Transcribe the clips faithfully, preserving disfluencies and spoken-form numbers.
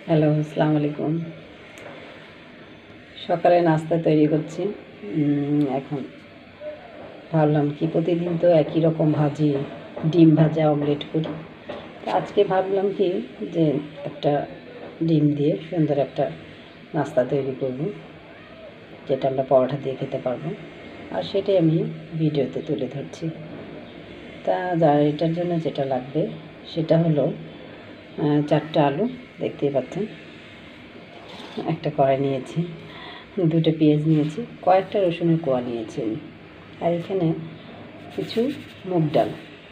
Hello, আসসালামু আলাইকুম। সকালে নাস্তা তৈরি করছি। এখন ভাবলাম কি প্রতিদিন তো একই রকম ভাজি, ডিম ভাজা, অমলেট করি। তো আজকে ভাবলাম কি যে একটা ডিম দিয়ে সুন্দর একটা নাস্তা তৈরি করব, যেটা আমরা পরোটা দিয়ে খেতে পারবো। আর সেটাই আমি ভিডিওতে তুলে ধরছি। তা যার এটার জন্য যেটা লাগবে সেটা হলো চারটা আলু, দেখতেই পাচ্ছেন। একটা কড়াই নিয়েছি, দুটো পেঁয়াজ নিয়েছি, কয়েকটা রসুনের কোয়া নিয়েছি আমি। আর এখানে কিছু মুগ ডাল।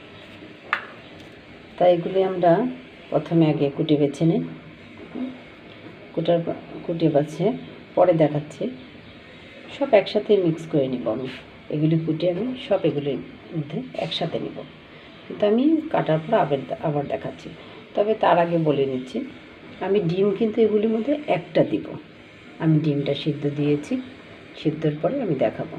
তাই এগুলি আমরা প্রথমে আগে কুটি বেছে নিই। কুটার কুটি বাছে পরে দেখাচ্ছি। সব একসাথে মিক্স করে নিব আমি। এগুলি কুটে আমি সব এগুলির মধ্যে একসাথে নিব, কিন্তু আমি কাটার পর আবার আবার দেখাচ্ছি। তবে তার আগে বলে নিচ্ছি, আমি ডিম কিন্তু এগুলির মধ্যে একটা দিব। আমি ডিমটা সিদ্ধ দিয়েছি, সিদ্ধর পরে আমি দেখাবো।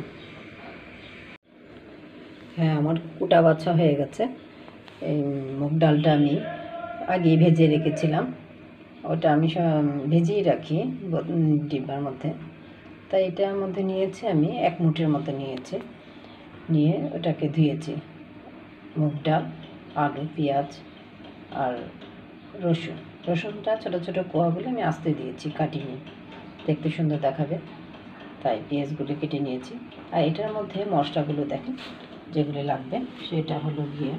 হ্যাঁ, আমার কুটা বাছা হয়ে গেছে। এই মুগ ডালটা আমি আগে ভেজে রেখেছিলাম, ওটা আমি ভেজেই রাখি ডিব্বার মধ্যে। তাই এটার মধ্যে নিয়েছি আমি এক মুঠের মতো নিয়েছি, নিয়ে ওটাকে ধুয়েছি। মুগ ডাল, আলু, পেঁয়াজ আর রসুন। রসুনটা ছোটো ছোটো কোয়াগুলো আমি আস্তে দিয়েছি, কাটিয়ে, দেখতে সুন্দর দেখাবে তাই পেঁয়াজগুলো কেটে নিয়েছি। আর এটার মধ্যে মশলাগুলো দেখেন যেগুলো লাগবে, সেটা হলো গিয়ে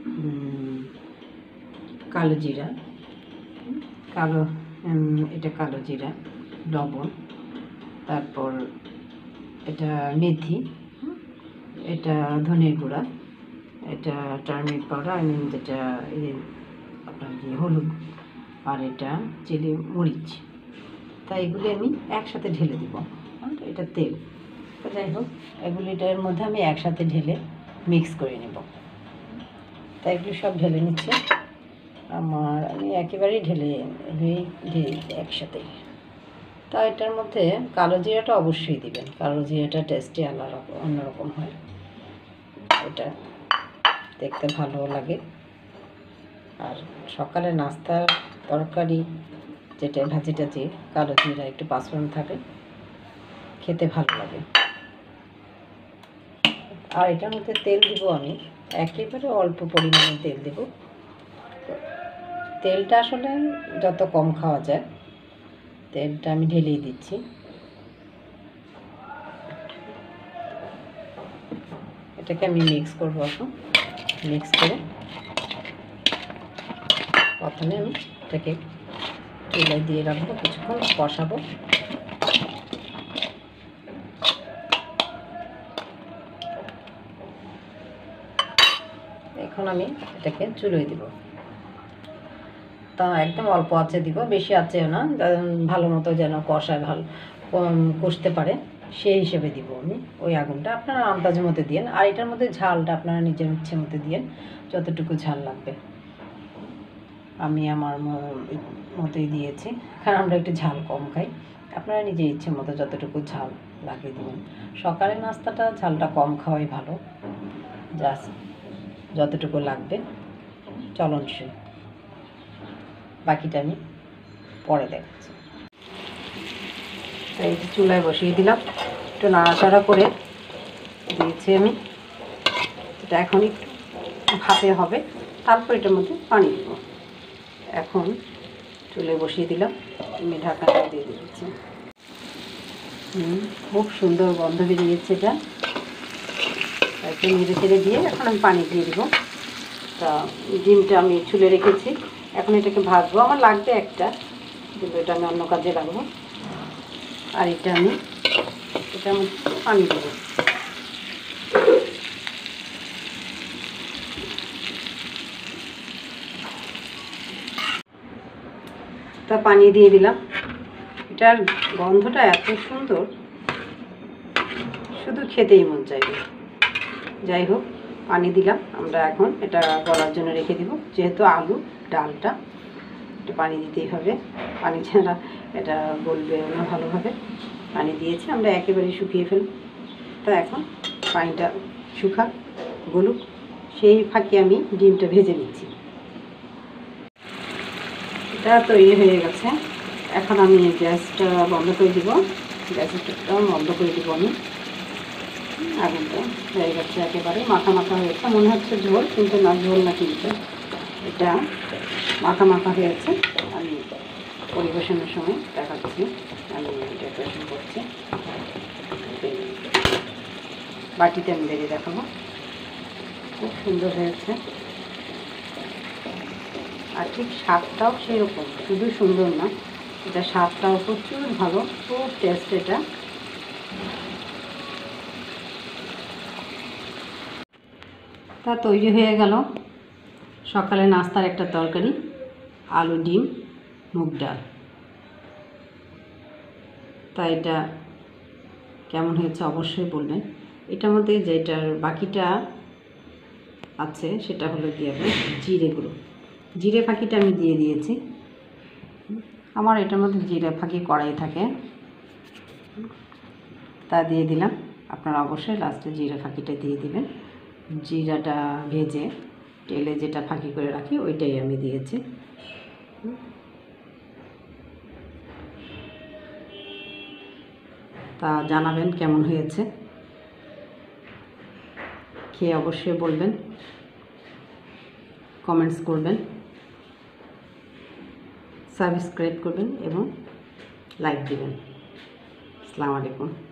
কালো জিরা, কালো এটা কালো জিরা, লবণ, তারপর এটা মেথি, এটা ধনের গুঁড়া, এটা টার্মেরিক পাউডার, আই মিন যেটা আপনার কি হলুদ, আর এটা চিলি মরিচ। তাই এগুলি আমি একসাথে ঢেলে দিব। আর এটা তেল। তো যাই হোক, এগুলিটার মধ্যে আমি একসাথে ঢেলে মিক্স করে নেব। তাই এগুলি সব ঢেলে নিচ্ছে আমার, আমি একেবারেই ঢেলে ঢেলে একসাথেই। তা এটার মধ্যে কালো জিরাটা অবশ্যই দিবেন, কালো জিরাটা টেস্টে আলাদা অন্যরকম হয়, এটা দেখতে ভালো লাগে। আর সকালে নাস্তার তরকারি যেটা ভাজি টাজি, কালো জিরা একটু পাঁচফোড়ন থাকে, খেতে ভালো লাগে। আর এটার মধ্যে তেল দিব আমি, একেবারে অল্প পরিমাণে তেল দেব। তেলটা আসলে যত কম খাওয়া যায়, তেলটা আমি ঢেলেই দিচ্ছি। এটাকে আমি মিক্স করবো এখন। মিক্স করে প্রথমে আমি এটাকে চুলায় দিয়ে রাখবো, কিছুক্ষণ কষাবো। এখন আমি এটাকে চুলোয় দিব, তা একদম অল্প আঁচে দিব, বেশি আঁচেও না, ভালো মতো যেন কষায়, ভালো কষতে পারে সেই হিসেবে দিব আমি ওই আগুনটা। আপনারা আন্দাজ মতো দিয়েন। আর এটার মধ্যে ঝালটা আপনারা নিজের ইচ্ছে মতো দিয়েন, যতটুকু ঝাল লাগবে। আমি আমার মতোই দিয়েছি, কারণ আমরা একটু ঝাল কম খাই। আপনারা নিজের ইচ্ছে মতো যতটুকু ঝাল লাগিয়ে দেবেন। সকালের নাস্তাটা ঝালটা কম খাওয়াই ভালো, জাস্ট যতটুকু লাগবে চলনসই। বাকিটা আমি পরে দেখাচ্ছি। তাই চুলায় বসিয়ে দিলাম, একটু নাড়াচাড়া করে দিয়েছি আমি। এটা এখন একটু ভাপে হবে, তারপর এটার মধ্যে পানি দেব। এখন চুলায় বসিয়ে দিলাম, আমি ঢাকাটা দিয়ে দিচ্ছি। হুম খুব সুন্দর গন্ধ বেরিয়েছে এটা। একটু নেড়ে চেড়ে দিয়ে এখন আমি পানি দিয়ে দেবো। তা ডিমটা আমি ছুলে রেখেছি, এখন এটাকে ভাজবো। আমার লাগবে একটা, কিন্তু এটা আমি অন্য কাজে রাখবো। আর এটা আমি এটা আমি পানি দেবো। তা পানি দিয়ে দিলাম। এটার গন্ধটা এত সুন্দর, শুধু খেতেই মন চাইবে। যাই হোক, পানি দিলাম। আমরা এখন এটা গলার জন্য রেখে দিব, যেহেতু আলু ডালটা একটু পানি দিতেই হবে, পানি ছাড়া এটা গলবে না ভালোভাবে। পানি দিয়েছি, আমরা একেবারে শুকিয়ে ফেলব। তা এখন পানিটা শুকাক, গলুক, সেই ফাঁকে আমি ডিমটা ভেজে নিচ্ছি। এটা তৈরি হয়ে গেছে, এখন আমি গ্যাসটা বন্ধ করে দিব, গ্যাসটা বন্ধ করে দিব আমি। আগুনটা হয়ে গেছে, একেবারে মাখা মাখা হয়েছে, মনে হচ্ছে ঝোল কিন্তু না, ঝোল না, কিন্তু এটা মাখা মাখা হয়েছে। আমি পরিবেশনের সময় দেখাচ্ছি, আমি ডেকোরেশন করছি, বাটিতে আমি বেরিয়ে দেখাবো। খুব সুন্দর হয়েছে, আর ঠিক স্বাদটাও সেরকম, শুধু সুন্দর না, এটা স্বাদটাও প্রচুর ভালো, খুব টেস্ট এটা। তা তৈরি হয়ে গেল সকালে নাস্তার একটা তরকারি, আলু ডিম মুগ ডাল। তা এটা কেমন হয়েছে অবশ্যই বলবেন। এটার মধ্যে যেটার বাকিটা আছে সেটা হলো দিয়ে জিরে গুঁড়ো, জিরে ফাঁকিটা আমি দিয়ে দিয়েছি। আমার এটার মধ্যে জিরে ফাঁকি কড়াই থাকে, তা দিয়ে দিলাম। আপনারা অবশ্যই লাস্টে জিরে ফাঁকিটা দিয়ে দিবেন। জিরাটা ভেজে তেলে যেটা ফাঁকি করে রাখি ওইটাই আমি দিয়েছি। তা জানাবেন কেমন হয়েছে, খেয়ে অবশ্যই বলবেন, কমেন্টস করবেন, সাবস্ক্রাইব করবেন এবং লাইক দিবেন। আসসালামু আলাইকুম।